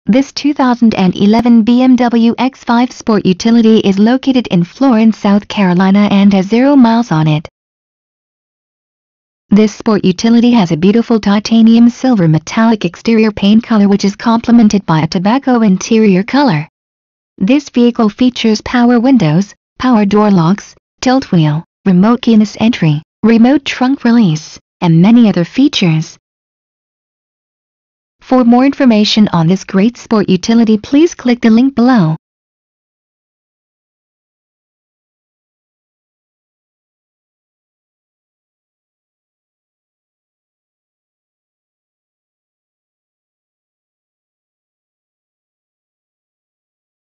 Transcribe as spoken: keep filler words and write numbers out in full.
This two thousand eleven B M W X five Sport Utility is located in Florence, South Carolina and has zero miles on it. This sport utility has a beautiful titanium silver metallic exterior paint color which is complemented by a tobacco interior color. This vehicle features power windows, power door locks, tilt wheel, remote keyless entry, remote trunk release, and many other features. For more information on this great sport utility, please click the link below.